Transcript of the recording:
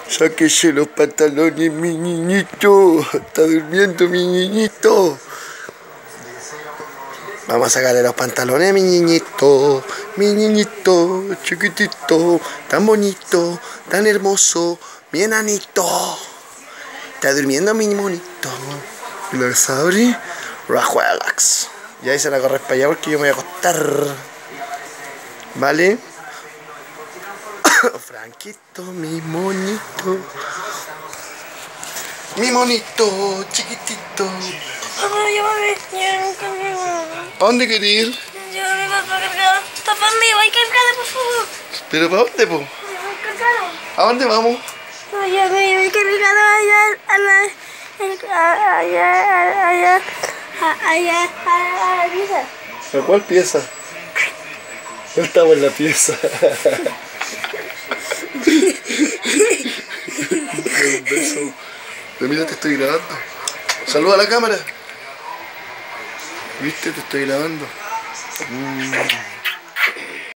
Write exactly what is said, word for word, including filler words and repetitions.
Sáquese los pantalones, mi niñito. Está durmiendo mi niñito. Vamos a sacarle los pantalones, mi niñito. Mi niñito, chiquitito. Tan bonito, tan hermoso. Mi enanito. Está durmiendo mi monito. Y lo abre. Relax. Y ahí se la corres para allá porque yo me voy a acostar. ¿Vale? Franquito, mi monito. Mi monito, chiquitito. Papá, llévame. ¿A dónde querés ir? Llévame, papá, cargado. Papá, me voy cargado, por favor. ¿Pero para dónde, po? Me voy cargado. ¿A dónde vamos? No, yo me voy cargado allá a la... Allá, allá, allá, allá, a la pieza. ¿A cuál pieza? No estamos en la pieza. Un beso. Pero mira, te estoy grabando. Saluda a la cámara. ¿Viste? Te estoy grabando. Mm.